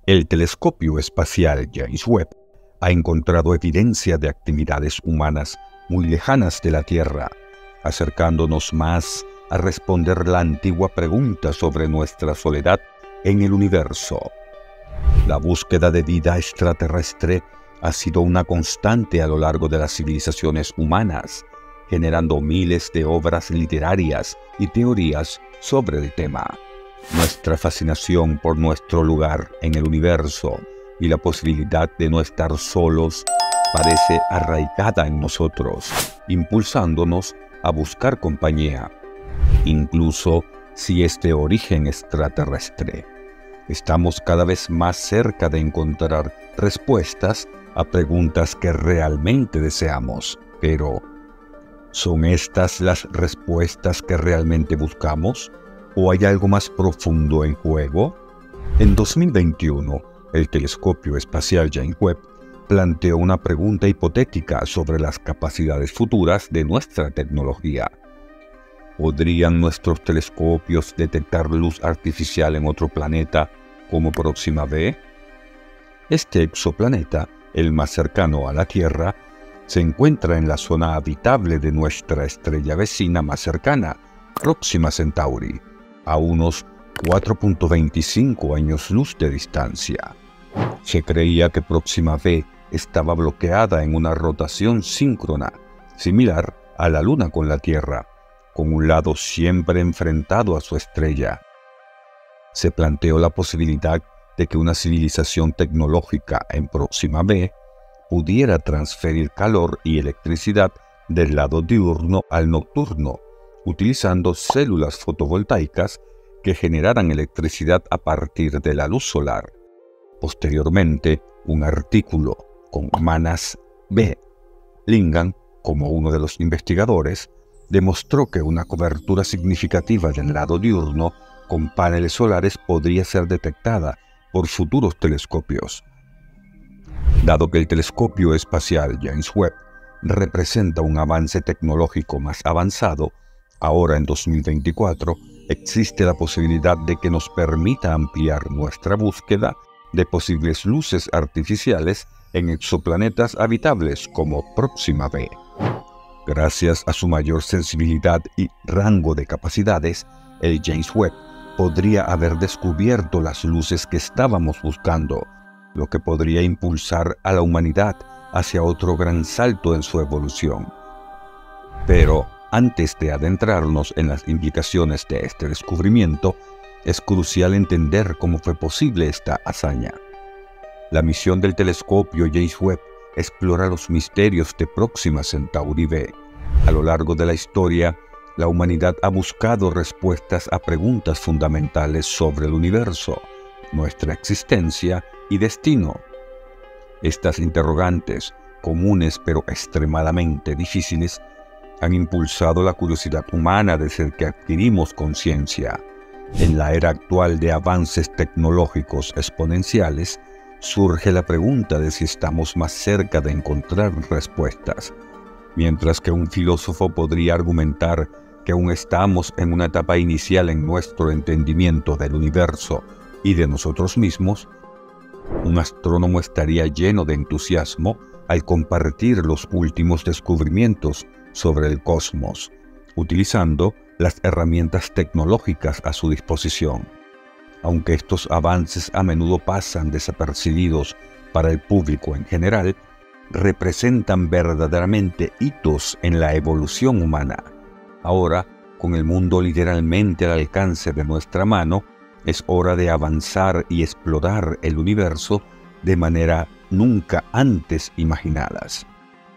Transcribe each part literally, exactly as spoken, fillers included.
El telescopio espacial James Webb ha encontrado evidencia de actividades humanas muy lejanas de la Tierra, acercándonos más a responder la antigua pregunta sobre nuestra soledad en el universo. La búsqueda de vida extraterrestre ha sido una constante a lo largo de las civilizaciones humanas, generando miles de obras literarias y teorías sobre el tema. Nuestra fascinación por nuestro lugar en el universo y la posibilidad de no estar solos parece arraigada en nosotros, impulsándonos a buscar compañía, incluso si es de origen extraterrestre. Estamos cada vez más cerca de encontrar respuestas a preguntas que realmente deseamos, pero ¿son estas las respuestas que realmente buscamos? ¿O hay algo más profundo en juego? En dos mil veintiuno, el telescopio espacial James Webb planteó una pregunta hipotética sobre las capacidades futuras de nuestra tecnología. ¿Podrían nuestros telescopios detectar luz artificial en otro planeta como Próxima B? Este exoplaneta, el más cercano a la Tierra, se encuentra en la zona habitable de nuestra estrella vecina más cercana, Próxima Centauri, a unos cuatro punto veinticinco años luz de distancia. Se creía que Próxima B estaba bloqueada en una rotación síncrona, similar a la Luna con la Tierra, con un lado siempre enfrentado a su estrella. Se planteó la posibilidad de que una civilización tecnológica en Próxima B pudiera transferir calor y electricidad del lado diurno al nocturno, utilizando células fotovoltaicas que generaran electricidad a partir de la luz solar. Posteriormente, un artículo con Manas B. Lingan, como uno de los investigadores, demostró que una cobertura significativa del lado diurno con paneles solares podría ser detectada por futuros telescopios. Dado que el telescopio espacial James Webb representa un avance tecnológico más avanzado, ahora en dos mil veinticuatro existe la posibilidad de que nos permita ampliar nuestra búsqueda de posibles luces artificiales en exoplanetas habitables como Próxima B. Gracias a su mayor sensibilidad y rango de capacidades, el James Webb podría haber descubierto las luces que estábamos buscando, lo que podría impulsar a la humanidad hacia otro gran salto en su evolución. Pero antes de adentrarnos en las implicaciones de este descubrimiento, es crucial entender cómo fue posible esta hazaña. La misión del telescopio James Webb explora los misterios de Próxima Centauri B. A lo largo de la historia, la humanidad ha buscado respuestas a preguntas fundamentales sobre el universo, nuestra existencia y destino. Estas interrogantes, comunes pero extremadamente difíciles, han impulsado la curiosidad humana desde que adquirimos conciencia. En la era actual de avances tecnológicos exponenciales, surge la pregunta de si estamos más cerca de encontrar respuestas. Mientras que un filósofo podría argumentar que aún estamos en una etapa inicial en nuestro entendimiento del universo y de nosotros mismos, un astrónomo estaría lleno de entusiasmo al compartir los últimos descubrimientos sobre el cosmos, utilizando las herramientas tecnológicas a su disposición. Aunque estos avances a menudo pasan desapercibidos para el público en general, representan verdaderamente hitos en la evolución humana. Ahora, con el mundo literalmente al alcance de nuestra mano, es hora de avanzar y explorar el universo de manera nunca antes imaginadas.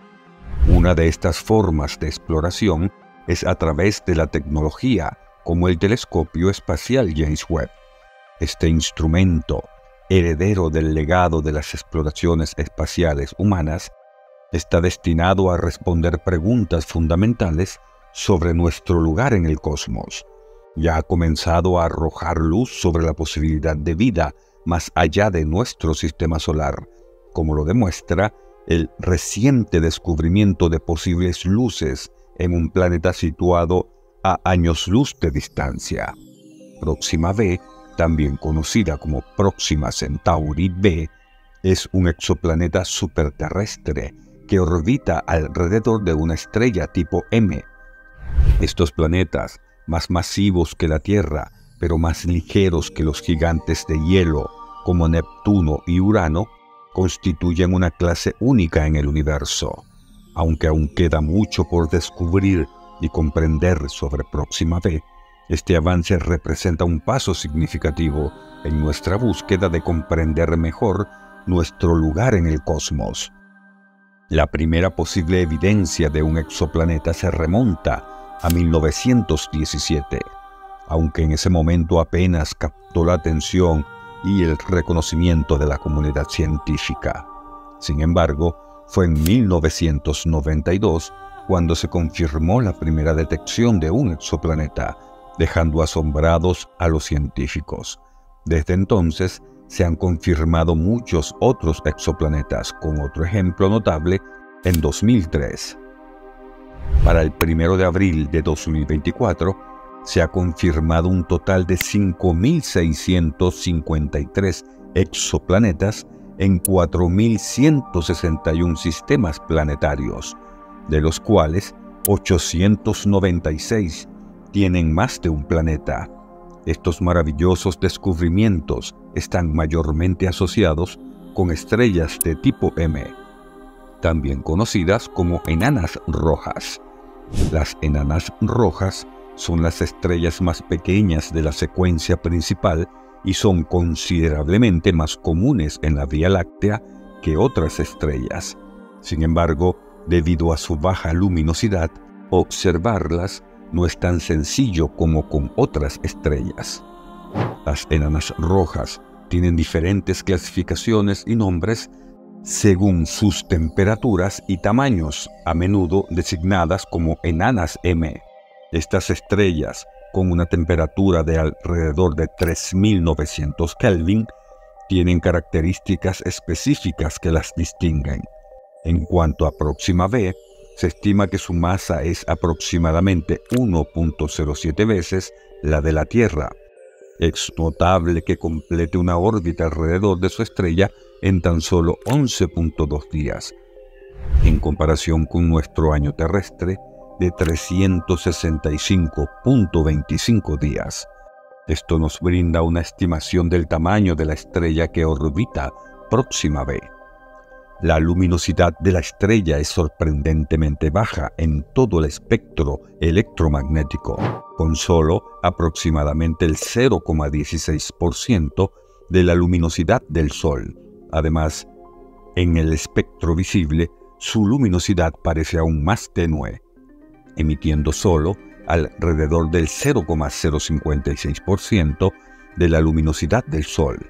Una de estas formas de exploración es a través de la tecnología, como el telescopio espacial James Webb. Este instrumento, heredero del legado de las exploraciones espaciales humanas, está destinado a responder preguntas fundamentales sobre nuestro lugar en el cosmos. Ya ha comenzado a arrojar luz sobre la posibilidad de vida más allá de nuestro sistema solar, como lo demuestra el reciente descubrimiento de posibles luces en un planeta situado a años luz de distancia. Próxima B también conocida como Próxima Centauri B, es un exoplaneta superterrestre que orbita alrededor de una estrella tipo M. Estos planetas, más masivos que la Tierra, pero más ligeros que los gigantes de hielo como Neptuno y Urano, constituyen una clase única en el universo. Aunque aún queda mucho por descubrir y comprender sobre Próxima B, este avance representa un paso significativo en nuestra búsqueda de comprender mejor nuestro lugar en el cosmos. La primera posible evidencia de un exoplaneta se remonta a mil novecientos diecisiete, aunque en ese momento apenas captó la atención y el reconocimiento de la comunidad científica. Sin embargo, fue en mil novecientos noventa y dos cuando se confirmó la primera detección de un exoplaneta, dejando asombrados a los científicos. Desde entonces, se han confirmado muchos otros exoplanetas, con otro ejemplo notable en dos mil tres. Para el primero de abril de dos mil veinticuatro, se ha confirmado un total de cinco mil seiscientos cincuenta y tres exoplanetas en cuatro mil ciento sesenta y uno sistemas planetarios, de los cuales ochocientos noventa y seis tienen más de un planeta. Estos maravillosos descubrimientos están mayormente asociados con estrellas de tipo M, también conocidas como enanas rojas. Las enanas rojas son las estrellas más pequeñas de la secuencia principal y son considerablemente más comunes en la Vía Láctea que otras estrellas. Sin embargo, debido a su baja luminosidad, observarlas no es tan sencillo como con otras estrellas. Las enanas rojas tienen diferentes clasificaciones y nombres según sus temperaturas y tamaños, a menudo designadas como enanas M. Estas estrellas, con una temperatura de alrededor de tres mil novecientos Kelvin, tienen características específicas que las distinguen. En cuanto a Próxima B, se estima que su masa es aproximadamente uno punto cero siete veces la de la Tierra. Es notable que complete una órbita alrededor de su estrella en tan solo once punto dos días, en comparación con nuestro año terrestre de trescientos sesenta y cinco punto veinticinco días. Esto nos brinda una estimación del tamaño de la estrella que orbita Próxima B. La luminosidad de la estrella es sorprendentemente baja en todo el espectro electromagnético, con solo aproximadamente el cero coma dieciséis por ciento de la luminosidad del Sol. Además, en el espectro visible, su luminosidad parece aún más tenue, emitiendo solo alrededor del cero coma cero cincuenta y seis por ciento de la luminosidad del Sol.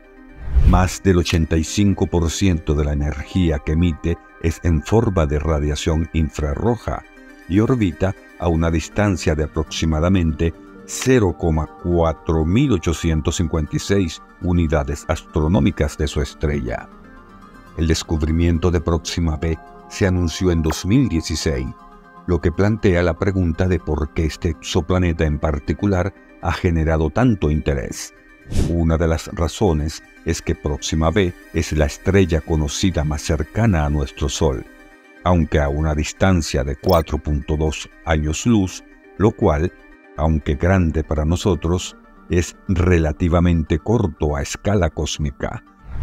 Más del ochenta y cinco por ciento de la energía que emite es en forma de radiación infrarroja y orbita a una distancia de aproximadamente cero coma cuatro mil ochocientos cincuenta y seis unidades astronómicas de su estrella. El descubrimiento de Próxima B se anunció en dos mil dieciséis, lo que plantea la pregunta de por qué este exoplaneta en particular ha generado tanto interés. Una de las razones es que Próxima B es la estrella conocida más cercana a nuestro Sol, aunque a una distancia de cuatro punto dos años luz, lo cual, aunque grande para nosotros, es relativamente corto a escala cósmica.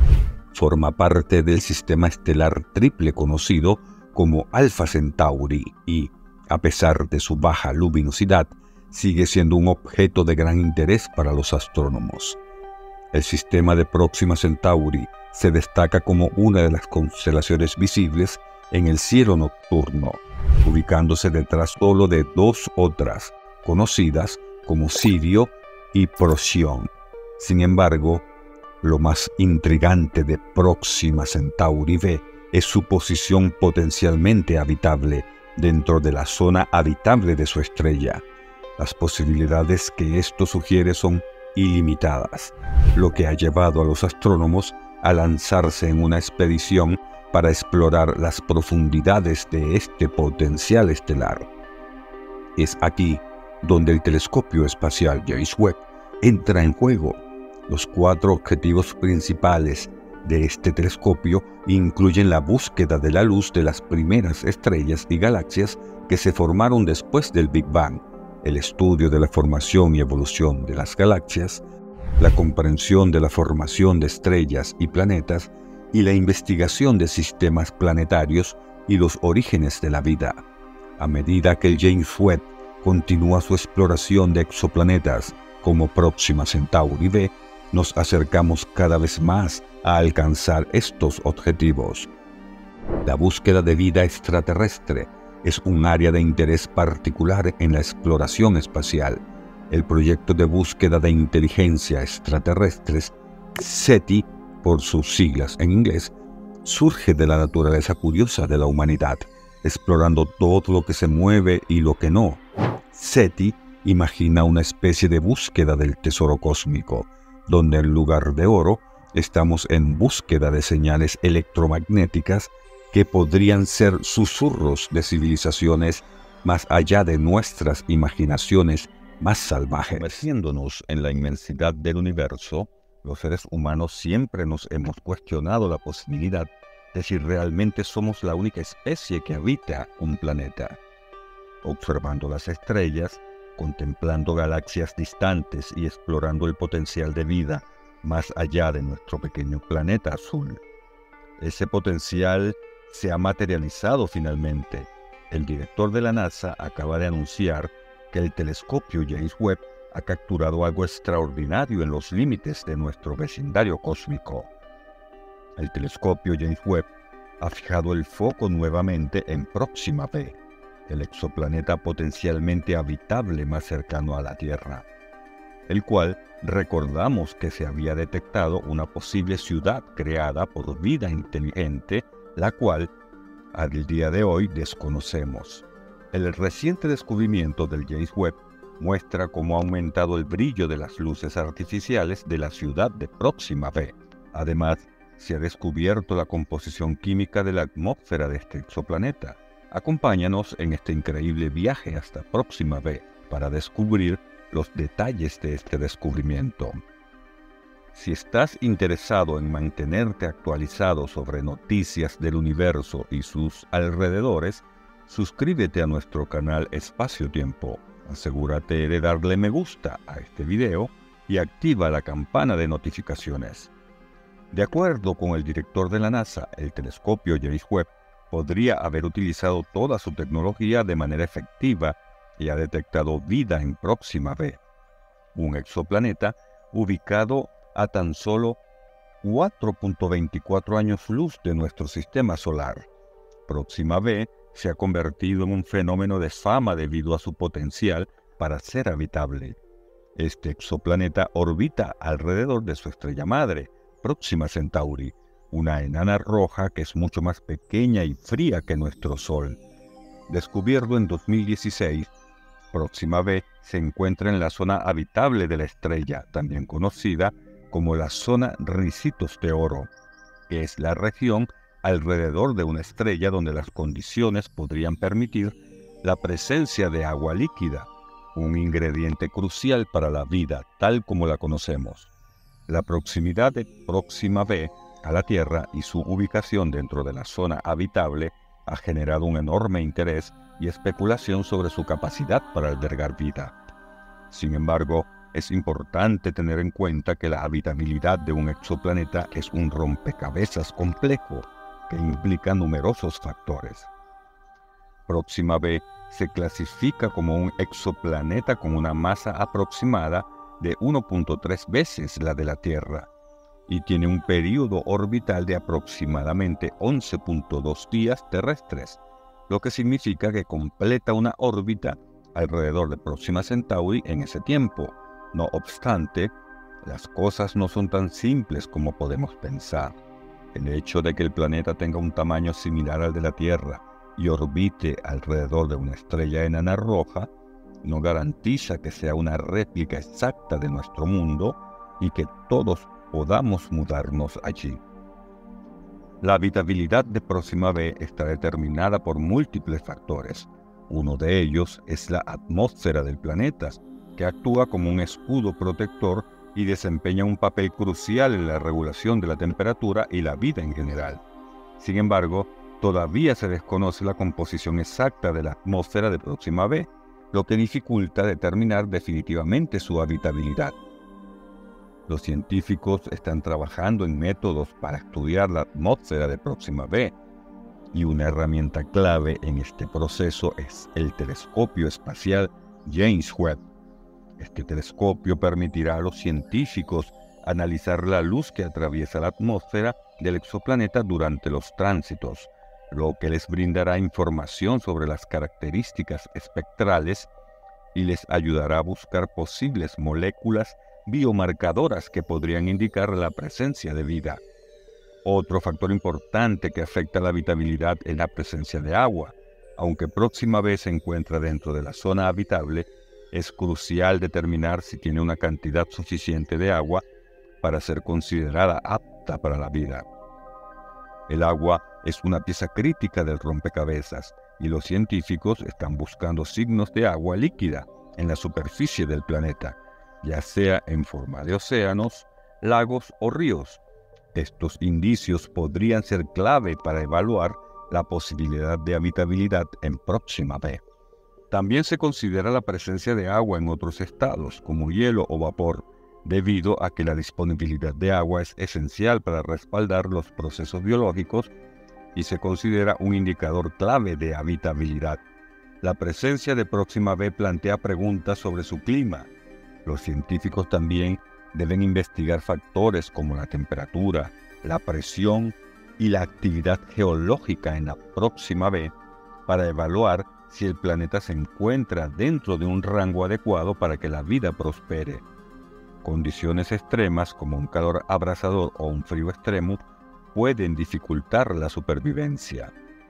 Forma parte del sistema estelar triple conocido como Alpha Centauri y, a pesar de su baja luminosidad, sigue siendo un objeto de gran interés para los astrónomos. El sistema de Próxima Centauri se destaca como una de las constelaciones visibles en el cielo nocturno, ubicándose detrás solo de dos otras, conocidas como Sirio y Procyon. Sin embargo, lo más intrigante de Próxima Centauri B es su posición potencialmente habitable dentro de la zona habitable de su estrella. Las posibilidades que esto sugiere son ilimitadas, lo que ha llevado a los astrónomos a lanzarse en una expedición para explorar las profundidades de este potencial estelar. Es aquí donde el telescopio espacial James Webb entra en juego. Los cuatro objetivos principales de este telescopio incluyen la búsqueda de la luz de las primeras estrellas y galaxias que se formaron después del Big Bang, el estudio de la formación y evolución de las galaxias, la comprensión de la formación de estrellas y planetas y la investigación de sistemas planetarios y los orígenes de la vida. A medida que el James Webb continúa su exploración de exoplanetas como Próxima Centauri B, nos acercamos cada vez más a alcanzar estos objetivos. La búsqueda de vida extraterrestre es un área de interés particular en la exploración espacial. El proyecto de búsqueda de inteligencia extraterrestres, SETI, por sus siglas en inglés, surge de la naturaleza curiosa de la humanidad, explorando todo lo que se mueve y lo que no. SETI imagina una especie de búsqueda del tesoro cósmico, donde en lugar de oro, estamos en búsqueda de señales electromagnéticas que podrían ser susurros de civilizaciones más allá de nuestras imaginaciones más salvajes. Sumergiéndonos en la inmensidad del universo, los seres humanos siempre nos hemos cuestionado la posibilidad de si realmente somos la única especie que habita un planeta. Observando las estrellas, contemplando galaxias distantes y explorando el potencial de vida más allá de nuestro pequeño planeta azul. Ese potencial se ha materializado finalmente. El director de la NASA acaba de anunciar que el telescopio James Webb ha capturado algo extraordinario en los límites de nuestro vecindario cósmico. El telescopio James Webb ha fijado el foco nuevamente en Próxima B, el exoplaneta potencialmente habitable más cercano a la Tierra, el cual recordamos que se había detectado una posible ciudad creada por vida inteligente, la cual al día de hoy desconocemos. El reciente descubrimiento del James Webb muestra cómo ha aumentado el brillo de las luces artificiales de la ciudad de Próxima B. Además, se ha descubierto la composición química de la atmósfera de este exoplaneta. Acompáñanos en este increíble viaje hasta Próxima B para descubrir los detalles de este descubrimiento. Si estás interesado en mantenerte actualizado sobre noticias del universo y sus alrededores, suscríbete a nuestro canal Espacio Tiempo. Asegúrate de darle me gusta a este video y activa la campana de notificaciones. De acuerdo con el director de la NASA, el telescopio James Webb podría haber utilizado toda su tecnología de manera efectiva y ha detectado vida en Próxima B, un exoplaneta ubicado a tan solo cuatro punto veinticuatro años luz de nuestro sistema solar. Próxima B se ha convertido en un fenómeno de fama debido a su potencial para ser habitable. Este exoplaneta orbita alrededor de su estrella madre, Próxima Centauri, una enana roja que es mucho más pequeña y fría que nuestro Sol. Descubierto en dos mil dieciséis, Próxima B se encuentra en la zona habitable de la estrella, también conocida como la zona Ricitos de Oro, que es la región alrededor de una estrella donde las condiciones podrían permitir la presencia de agua líquida, un ingrediente crucial para la vida tal como la conocemos. La proximidad de Próxima B a la Tierra y su ubicación dentro de la zona habitable ha generado un enorme interés y especulación sobre su capacidad para albergar vida. Sin embargo, es importante tener en cuenta que la habitabilidad de un exoplaneta es un rompecabezas complejo que implica numerosos factores. Próxima B se clasifica como un exoplaneta con una masa aproximada de uno punto tres veces la de la Tierra y tiene un período orbital de aproximadamente once punto dos días terrestres, lo que significa que completa una órbita alrededor de Próxima Centauri en ese tiempo. No obstante, las cosas no son tan simples como podemos pensar. El hecho de que el planeta tenga un tamaño similar al de la Tierra y orbite alrededor de una estrella enana roja no garantiza que sea una réplica exacta de nuestro mundo y que todos podamos mudarnos allí. La habitabilidad de Próxima B está determinada por múltiples factores. Uno de ellos es la atmósfera del planeta, que actúa como un escudo protector y desempeña un papel crucial en la regulación de la temperatura y la vida en general. Sin embargo, todavía se desconoce la composición exacta de la atmósfera de Próxima B, lo que dificulta determinar definitivamente su habitabilidad. Los científicos están trabajando en métodos para estudiar la atmósfera de Próxima B, y una herramienta clave en este proceso es el telescopio espacial James Webb. Este telescopio permitirá a los científicos analizar la luz que atraviesa la atmósfera del exoplaneta durante los tránsitos, lo que les brindará información sobre las características espectrales y les ayudará a buscar posibles moléculas biomarcadoras que podrían indicar la presencia de vida. Otro factor importante que afecta la habitabilidad es la presencia de agua. Aunque Próxima B se encuentra dentro de la zona habitable, es crucial determinar si tiene una cantidad suficiente de agua para ser considerada apta para la vida. El agua es una pieza crítica del rompecabezas y los científicos están buscando signos de agua líquida en la superficie del planeta, ya sea en forma de océanos, lagos o ríos. Estos indicios podrían ser clave para evaluar la posibilidad de habitabilidad en Próxima B. También se considera la presencia de agua en otros estados, como hielo o vapor, debido a que la disponibilidad de agua es esencial para respaldar los procesos biológicos y se considera un indicador clave de habitabilidad. La presencia de Próxima B plantea preguntas sobre su clima. Los científicos también deben investigar factores como la temperatura, la presión y la actividad geológica en la Próxima B para evaluar si el planeta se encuentra dentro de un rango adecuado para que la vida prospere. Condiciones extremas como un calor abrasador o un frío extremo pueden dificultar la supervivencia.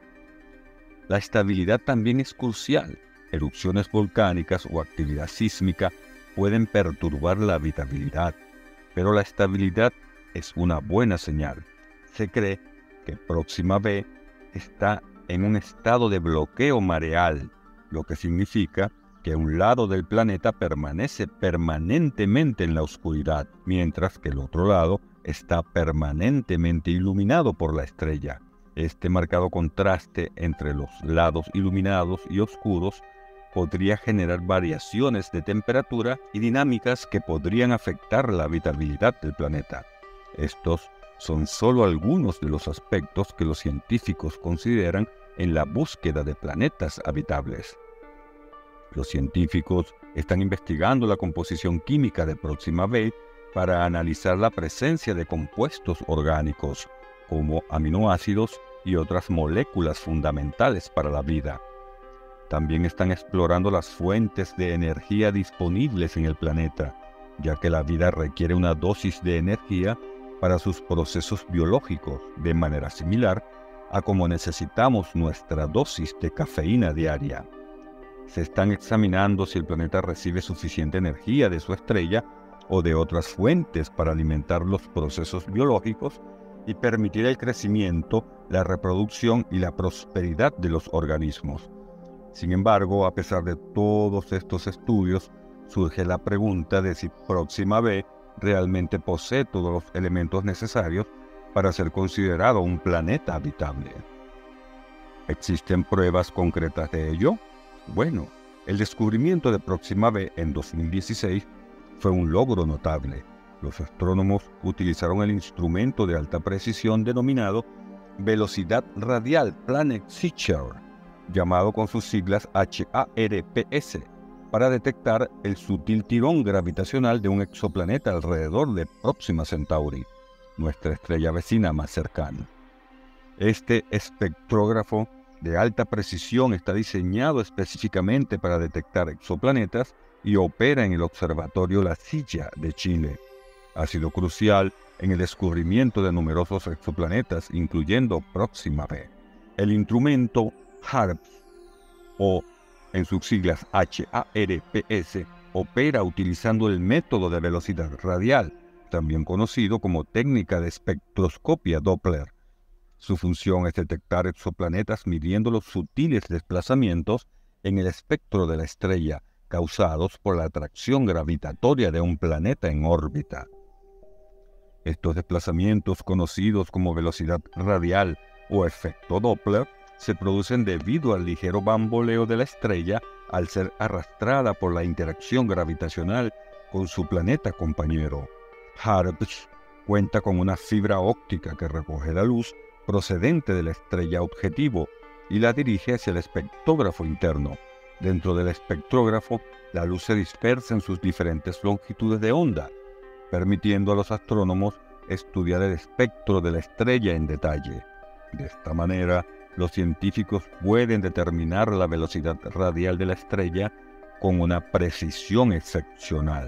La estabilidad también es crucial. Erupciones volcánicas o actividad sísmica pueden perturbar la habitabilidad, pero la estabilidad es una buena señal. Se cree que Próxima B está en un estado de bloqueo mareal, lo que significa que un lado del planeta permanece permanentemente en la oscuridad, mientras que el otro lado está permanentemente iluminado por la estrella. Este marcado contraste entre los lados iluminados y oscuros podría generar variaciones de temperatura y dinámicas que podrían afectar la habitabilidad del planeta. Estos son solo algunos de los aspectos que los científicos consideran en la búsqueda de planetas habitables. Los científicos están investigando la composición química de Próxima B para analizar la presencia de compuestos orgánicos, como aminoácidos y otras moléculas fundamentales para la vida. También están explorando las fuentes de energía disponibles en el planeta, ya que la vida requiere una dosis de energía para sus procesos biológicos, de manera similar a como necesitamos nuestra dosis de cafeína diaria. Se están examinando si el planeta recibe suficiente energía de su estrella o de otras fuentes para alimentar los procesos biológicos y permitir el crecimiento, la reproducción y la prosperidad de los organismos. Sin embargo, a pesar de todos estos estudios, surge la pregunta de si Próxima B realmente posee todos los elementos necesarios para ser considerado un planeta habitable. ¿Existen pruebas concretas de ello? Bueno, el descubrimiento de Próxima B en dos mil dieciséis fue un logro notable. Los astrónomos utilizaron el instrumento de alta precisión denominado Velocidad Radial Planet-Sicher, llamado con sus siglas H A R P S, para detectar el sutil tirón gravitacional de un exoplaneta alrededor de Próxima Centauri, nuestra estrella vecina más cercana. Este espectrógrafo de alta precisión está diseñado específicamente para detectar exoplanetas y opera en el Observatorio La Silla de Chile. Ha sido crucial en el descubrimiento de numerosos exoplanetas, incluyendo Próxima B. El instrumento HARPS, o en sus siglas H A R P S, opera utilizando el método de velocidad radial, también conocido como técnica de espectroscopia Doppler. Su función es detectar exoplanetas midiendo los sutiles desplazamientos en el espectro de la estrella causados por la atracción gravitatoria de un planeta en órbita. Estos desplazamientos, conocidos como velocidad radial o efecto Doppler, se producen debido al ligero bamboleo de la estrella al ser arrastrada por la interacción gravitacional con su planeta compañero. HARPS cuenta con una fibra óptica que recoge la luz procedente de la estrella objetivo y la dirige hacia el espectrógrafo interno. Dentro del espectrógrafo, la luz se dispersa en sus diferentes longitudes de onda, permitiendo a los astrónomos estudiar el espectro de la estrella en detalle. De esta manera, los científicos pueden determinar la velocidad radial de la estrella con una precisión excepcional.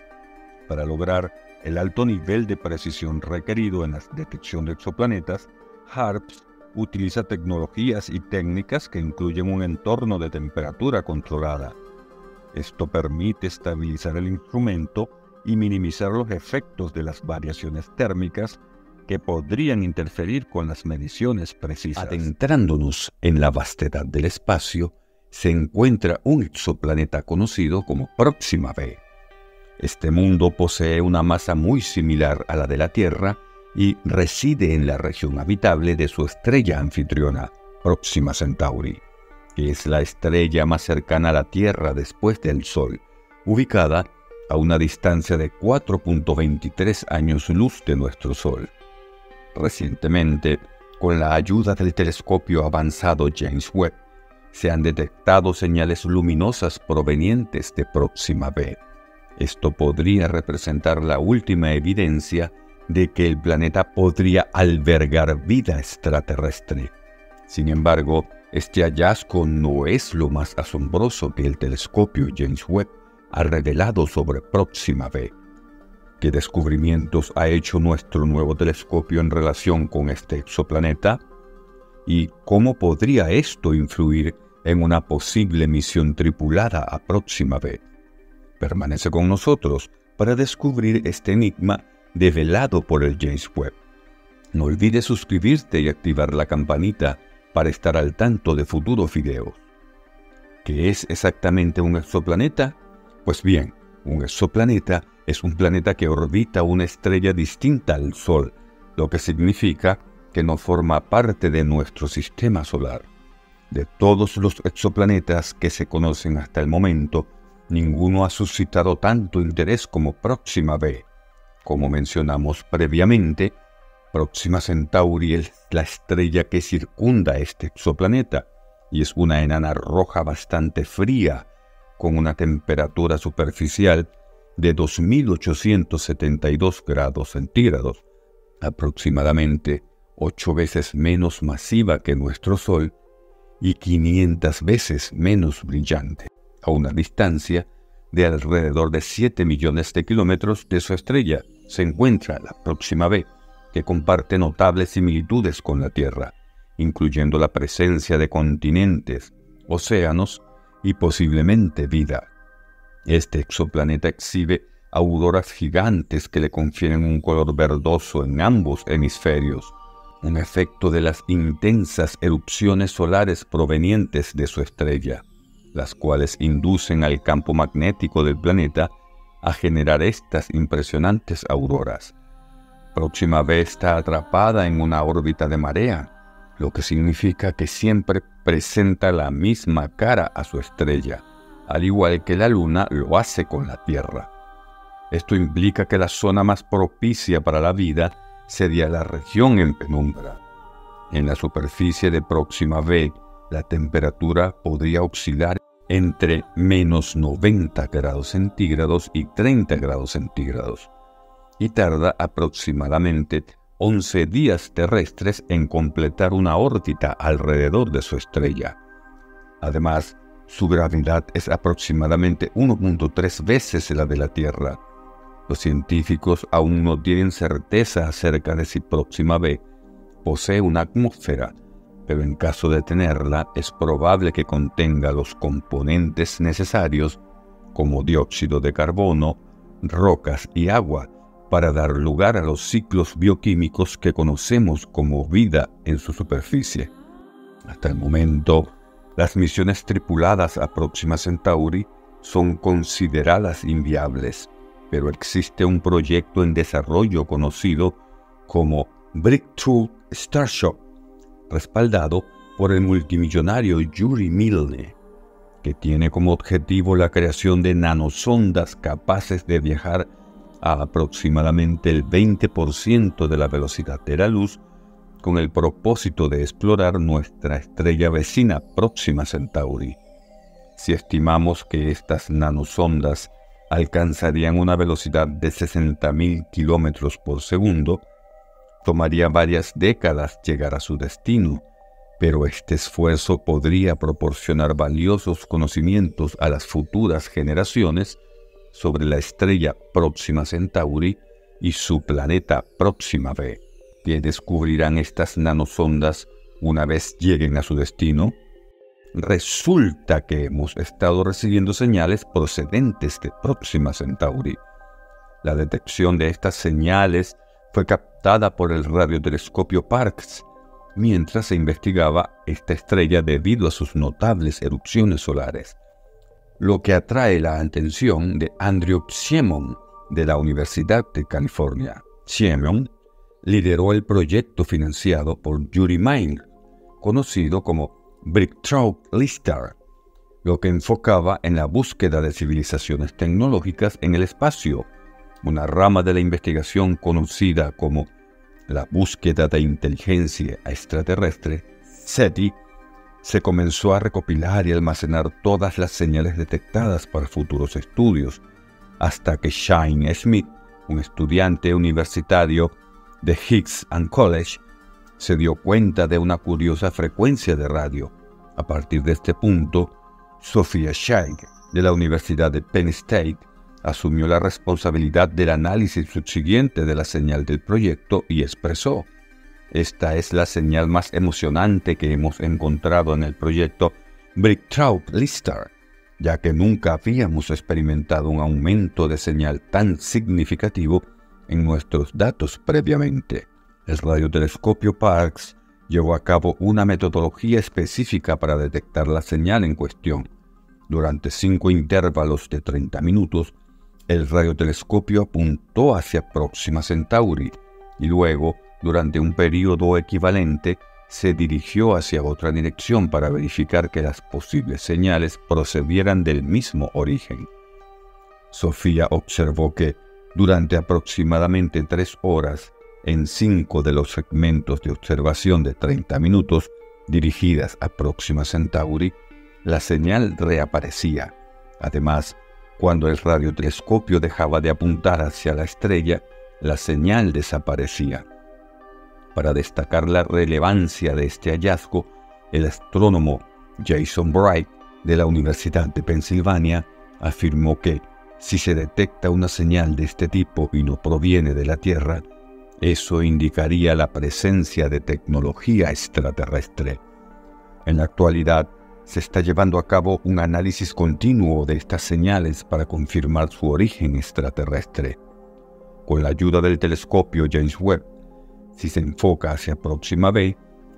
Para lograr el alto nivel de precisión requerido en la detección de exoplanetas, HARPS utiliza tecnologías y técnicas que incluyen un entorno de temperatura controlada. Esto permite estabilizar el instrumento y minimizar los efectos de las variaciones térmicas que podrían interferir con las mediciones precisas. Adentrándonos en la vastedad del espacio, se encuentra un exoplaneta conocido como Próxima B. Este mundo posee una masa muy similar a la de la Tierra y reside en la región habitable de su estrella anfitriona, Próxima Centauri, que es la estrella más cercana a la Tierra después del Sol, ubicada a una distancia de cuatro punto veintitrés años luz de nuestro Sol. Recientemente, con la ayuda del telescopio avanzado James Webb, se han detectado señales luminosas provenientes de Próxima B. Esto podría representar la última evidencia de que el planeta podría albergar vida extraterrestre. Sin embargo, este hallazgo no es lo más asombroso que el telescopio James Webb ha revelado sobre Próxima B. ¿Qué descubrimientos ha hecho nuestro nuevo telescopio en relación con este exoplaneta? ¿Y cómo podría esto influir en una posible misión tripulada a Próxima B? Permanece con nosotros para descubrir este enigma develado por el James Webb. No olvides suscribirte y activar la campanita para estar al tanto de futuros videos. ¿Qué es exactamente un exoplaneta? Pues bien, un exoplaneta es un planeta que orbita una estrella distinta al Sol, lo que significa que no forma parte de nuestro sistema solar. De todos los exoplanetas que se conocen hasta el momento, ninguno ha suscitado tanto interés como Próxima B. Como mencionamos previamente, Próxima Centauri es la estrella que circunda este exoplaneta y es una enana roja bastante fría, con una temperatura superficial de dos mil ochocientos setenta y dos grados centígrados, aproximadamente ocho veces menos masiva que nuestro Sol y quinientas veces menos brillante, a una distancia de alrededor de siete millones de kilómetros de su estrella. Se encuentra la Próxima B, que comparte notables similitudes con la Tierra, incluyendo la presencia de continentes, océanos y posiblemente vida. Este exoplaneta exhibe auroras gigantes que le confieren un color verdoso en ambos hemisferios, un efecto de las intensas erupciones solares provenientes de su estrella, las cuales inducen al campo magnético del planeta a generar estas impresionantes auroras. Próxima B está atrapada en una órbita de marea, lo que significa que siempre presenta la misma cara a su estrella, al igual que la Luna lo hace con la Tierra. Esto implica que la zona más propicia para la vida sería la región en penumbra. En la superficie de Próxima B, la temperatura podría oscilar entre menos noventa grados centígrados y treinta grados centígrados, y tarda aproximadamente once días terrestres en completar una órbita alrededor de su estrella. Además, su gravedad es aproximadamente uno punto tres veces la de la Tierra. Los científicos aún no tienen certeza acerca de si Próxima B posee una atmósfera, pero en caso de tenerla es probable que contenga los componentes necesarios como dióxido de carbono, rocas y agua para dar lugar a los ciclos bioquímicos que conocemos como vida en su superficie. Hasta el momento, las misiones tripuladas a Próxima Centauri son consideradas inviables, pero existe un proyecto en desarrollo conocido como Breakthrough Starship, respaldado por el multimillonario Yuri Milne, que tiene como objetivo la creación de nanosondas capaces de viajar a aproximadamente el veinte por ciento de la velocidad de la luz, con el propósito de explorar nuestra estrella vecina Próxima Centauri. Si estimamos que estas nanosondas alcanzarían una velocidad de sesenta mil kilómetros por segundo, tomaría varias décadas llegar a su destino, pero este esfuerzo podría proporcionar valiosos conocimientos a las futuras generaciones sobre la estrella Próxima Centauri y su planeta Próxima b. ¿Qué descubrirán estas nanosondas una vez lleguen a su destino? Resulta que hemos estado recibiendo señales procedentes de Próxima Centauri. La detección de estas señales fue captada por el radiotelescopio Parkes mientras se investigaba esta estrella debido a sus notables erupciones solares, lo que atrae la atención de Andrew Ziemon de la Universidad de California. Ziemon lideró el proyecto financiado por Yuri Milne, conocido como Breakthrough Starship, lo que enfocaba en la búsqueda de civilizaciones tecnológicas en el espacio, una rama de la investigación conocida como la búsqueda de inteligencia extraterrestre. SETI se comenzó a recopilar y almacenar todas las señales detectadas para futuros estudios, hasta que Shane Smith, un estudiante universitario de Higgs and College, se dio cuenta de una curiosa frecuencia de radio. A partir de este punto, Sophia Scheig, de la Universidad de Penn State, asumió la responsabilidad del análisis subsiguiente de la señal del proyecto y expresó: esta es la señal más emocionante que hemos encontrado en el proyecto Breakthrough Starship, ya que nunca habíamos experimentado un aumento de señal tan significativo en nuestros datos previamente. El radiotelescopio Parkes llevó a cabo una metodología específica para detectar la señal en cuestión. Durante cinco intervalos de treinta minutos, el radiotelescopio apuntó hacia Próxima Centauri y luego, durante un periodo equivalente, se dirigió hacia otra dirección para verificar que las posibles señales procedieran del mismo origen. Sofía observó que, durante aproximadamente tres horas, en cinco de los segmentos de observación de treinta minutos dirigidas a Próxima Centauri, la señal reaparecía. Además, cuando el radiotelescopio dejaba de apuntar hacia la estrella, la señal desaparecía. Para destacar la relevancia de este hallazgo, el astrónomo Jason Bright, de la Universidad de Pensilvania, afirmó que, si se detecta una señal de este tipo y no proviene de la Tierra, eso indicaría la presencia de tecnología extraterrestre. En la actualidad, se está llevando a cabo un análisis continuo de estas señales para confirmar su origen extraterrestre. Con la ayuda del telescopio James Webb, si se enfoca hacia Próxima b,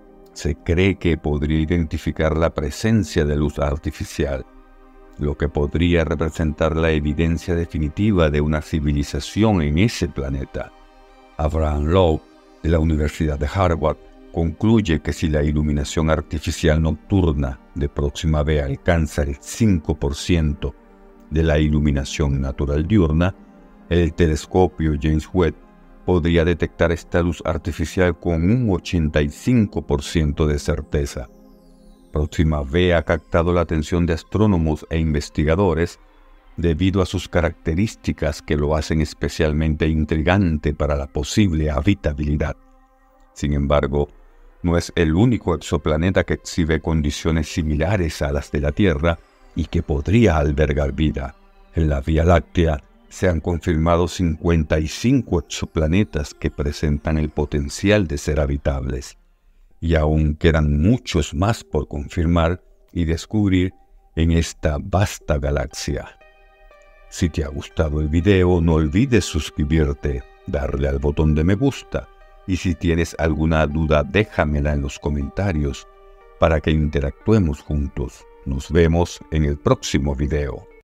se cree que podría identificar la presencia de luz artificial, lo que podría representar la evidencia definitiva de una civilización en ese planeta. Abraham Lowe, de la Universidad de Harvard, concluye que si la iluminación artificial nocturna de Próxima b alcanza el cinco por ciento de la iluminación natural diurna, el telescopio James Webb podría detectar esta luz artificial con un ochenta y cinco por ciento de certeza. Próxima b ha captado la atención de astrónomos e investigadores debido a sus características que lo hacen especialmente intrigante para la posible habitabilidad. Sin embargo, no es el único exoplaneta que exhibe condiciones similares a las de la Tierra y que podría albergar vida. En la Vía Láctea se han confirmado cincuenta y cinco exoplanetas que presentan el potencial de ser habitables. Y aún quedan muchos más por confirmar y descubrir en esta vasta galaxia. Si te ha gustado el video, no olvides suscribirte, darle al botón de me gusta, y si tienes alguna duda déjamela en los comentarios para que interactuemos juntos. Nos vemos en el próximo video.